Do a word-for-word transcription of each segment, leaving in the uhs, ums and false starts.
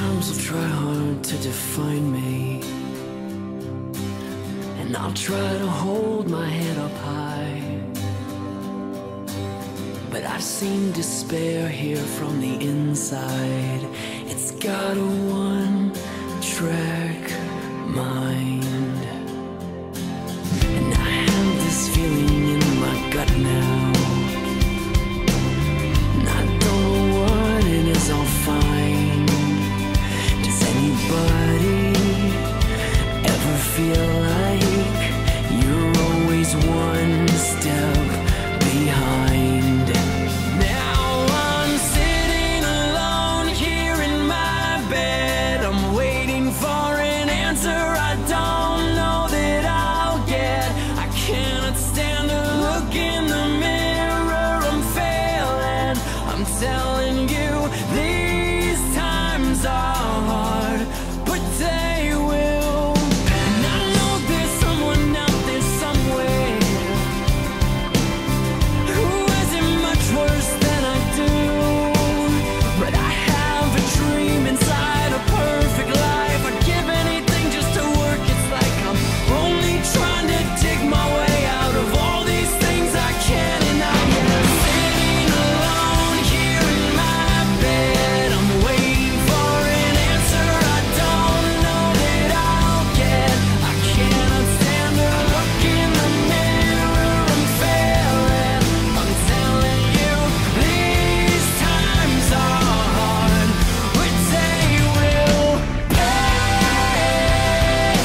times will try hard to define me, and I'll try to hold my head up high, but I've seen despair here from the inside. It's got a one-track mind, and I have this feeling in my gut now, and I don't know what it is I'll find. Does anybody ever feel like you're always one step behind? Now I'm sitting alone here in my bed. I'm waiting for an answer I don't know that I'll get. I cannot stand to look in the mirror. I'm failing. I'm telling you, these times are hard, but they will. And I know there's someone out there somewhere who has it much worse than I do. But I have a dream inside, a perfect life. I'd give anything just to work. It's like I'm only trying to dig my way out of all these things I can't. And I am sitting alone here in my bed. I'm waiting for an answer I don't know that I'll get. I cannot stand to look in the mirror. I'm failing. I'm telling you, these times are hard, but they will pass.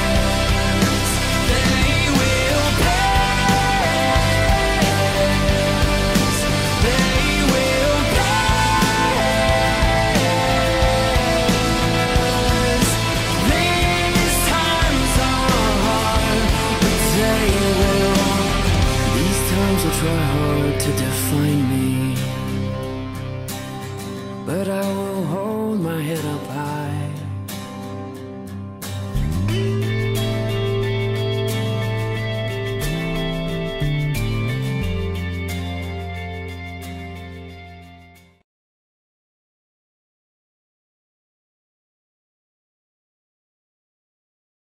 They will pass. They will pass. These times are hard, but they will. These times will try hard to define me, but I will hold my head up high.